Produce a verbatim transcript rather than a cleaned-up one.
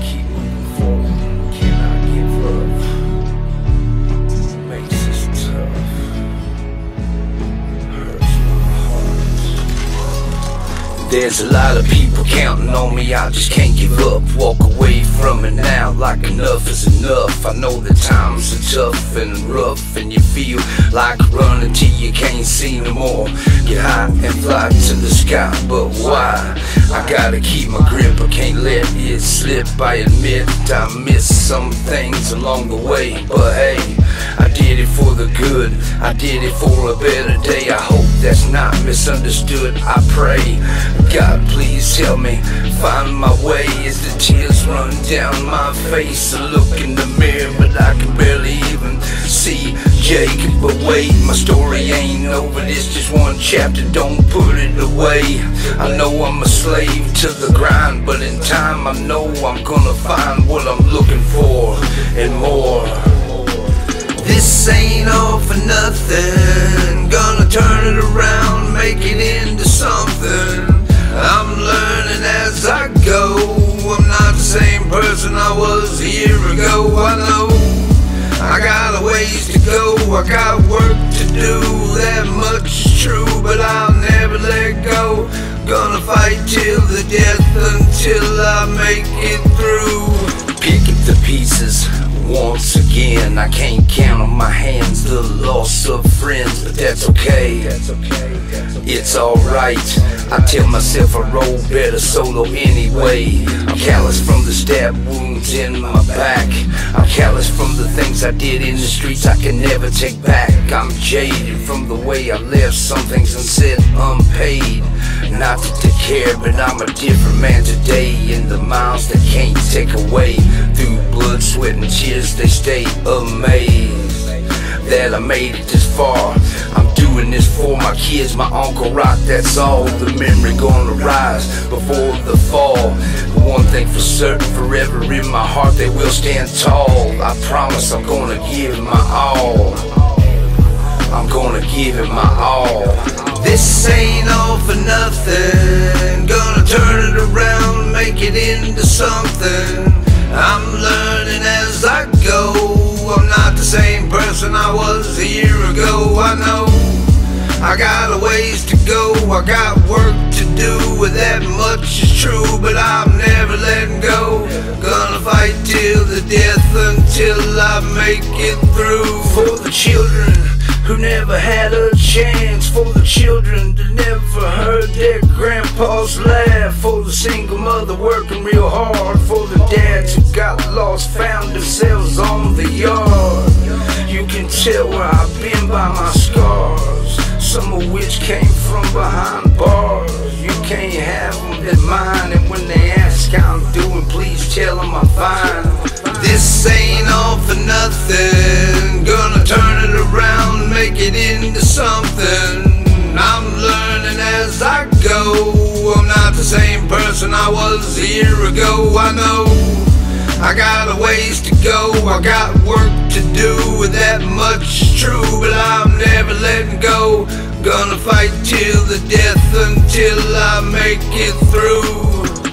keep moving forward, cannot give up. Makes this tough, hurts my heart. There's a lot of people counting on me, I just can't give up. Walk away from it now like enough is enough. I know the times are tough and rough, and you feel like running till you can't see no more. Get high and fly to the sky, but why? I gotta keep my grip, I can't let it slip. I admit I missed some things along the way, but hey, I did it for the good, I did it for a better day. I hope that's not misunderstood, I pray. God, please help me find my way as the tears run down my face. I look in the mirror, but I can barely even see Jake. But wait, my story ain't over, this just one chapter, don't put it away. I know I'm a slave to the grind, but in time I know I'm gonna find what I'm looking for and more. This ain't all for nothing, gonna turn it around, make it into something. I'm learning as I go, I'm not the same person I was a year ago. I know I got a ways to go, I got work to do, that much is true, but I'll never let go. Gonna fight till the death until I make it through. Pick up the pieces once again, I can't count on my hands the loss of friends, but that's okay, that's okay, that's okay. It's alright, I tell myself I roll better solo anyway. I'm callous from the stab wounds in my back, I'm callous from the things I did in the streets I can never take back. I'm jaded from the way I left some things unsaid, unpaid. Not that they care, but I'm a different man today, and the miles they can't take away. Through blood, sweat and tears they stay amazed that I made it this far. I'm doing this for my kids, my Uncle Rock, that's all. The memory gonna rise before the fall. One thing for certain, forever in my heart they will stand tall. I promise I'm gonna give my all, I'm gonna give it my all. This ain't all for nothing, gonna turn it around, make it into something. I'm learning as I go, I'm not the same person I was a year ago. I know I got a ways to go, I got work to do, that much is true, but I'm never letting go. Gonna fight till the death until I make it through. For the children who never had a chance, for the children that never heard their grandpas laugh, for the single mother working real hard, for the dads who got lost, found themselves on the yard. You can tell where I've been by my scars, some of which came from behind bars. You can't have them, they're mine, and when they ask how I'm doing, please tell them I'm fine. This ain't all for nothing, gonna turn it around, make it into something. I'm learning as I go, I'm not the same person I was a year ago. I know I got a ways to go, I got work to do, that much is true, but I'm never letting go. Gonna fight till the death until I make it through.